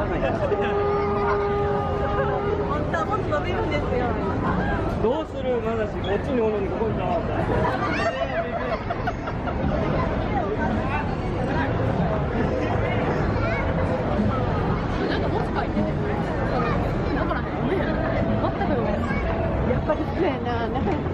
本当はもっと伸びるんですよ。 どうするまだし、こっちにおるのにここに触った。 なんか文字書いてね。だからね、ごめん。全くごめん。やっぱりそうやな。なかなか